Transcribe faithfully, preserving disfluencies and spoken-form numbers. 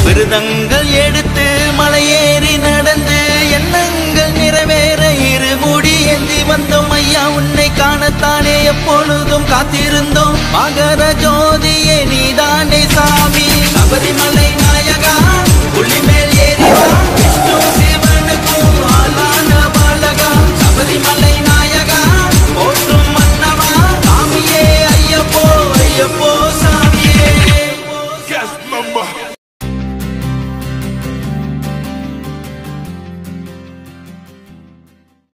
விருதங்கள் எடுத்து மலையேறி நடந்து எண்ணங்கள் நிறைவேற இருமுடி ஏந்தி வந்தோம் ஐயா. உன்னை காணத்தானே எப்பொழுதும் காத்திருந்தோம். மகர ஜோதியே நீதானே சாமி. சபரிமலை நாயகா உள்ளி